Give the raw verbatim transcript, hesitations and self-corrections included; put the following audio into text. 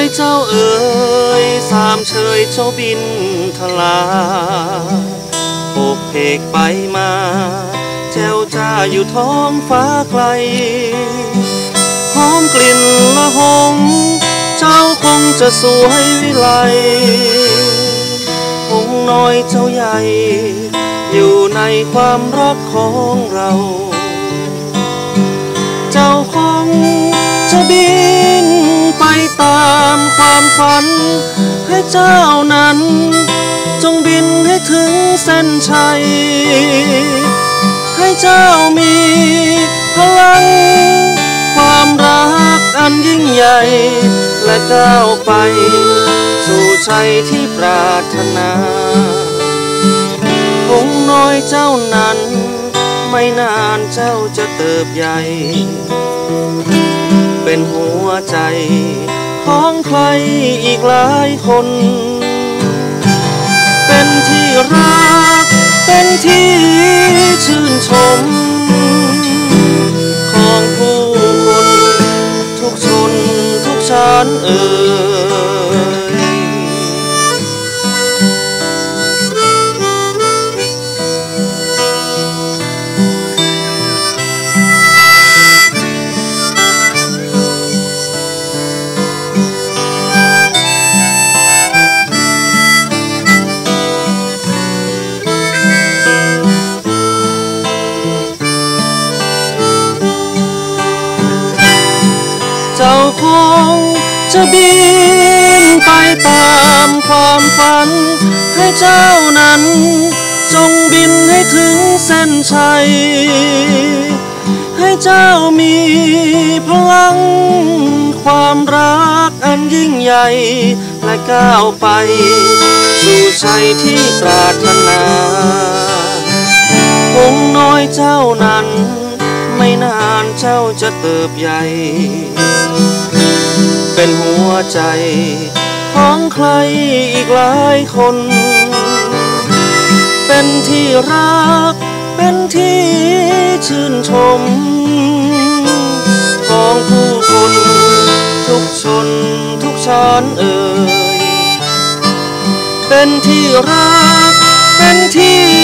เจ้าเอ๋ยสามเชยเจ้าบินทลาโบกเพกไปมาแจ้วจ้าอยู่ท้องฟ้าไกลหอมกลิ่นละหงเจ้าคงจะสวยวิไลหงน้อยเจ้าใหญ่อยู่ในความรักของเราเจ้าคงจะบินไปตามความฝันให้เจ้านั้นจงบินให้ถึงเส้นชัยให้เจ้ามีพลังความรักอันยิ่งใหญ่และก้าวไปสู่ชัยที่ปรารถนาหงน้อยเจ้านั้นไม่นานเจ้าจะเติบใหญ่เป็นหัวใจของใครอีกหลายคนเป็นที่รักเป็นที่ชื่นชมของผู้คนทุกชนทุกชั้นเอ่ยเจ้าคงจะบินไปตามความฝันให้เจ้านั้นจงบินให้ถึงเส้นชัยให้เจ้ามีพลังความรักอันยิ่งใหญ่และก้าวไปสู่ชัยที่ปรารถนาหงน้อยเจ้านั้นไม่นานเจ้าจะเติบใหญ่เป็นหัวใจของใครอีกหลายคนเป็นที่รักเป็นที่ชื่นชมของผู้คนทุกชนทุกชั้นเอ่ยเป็นที่รักเป็นที่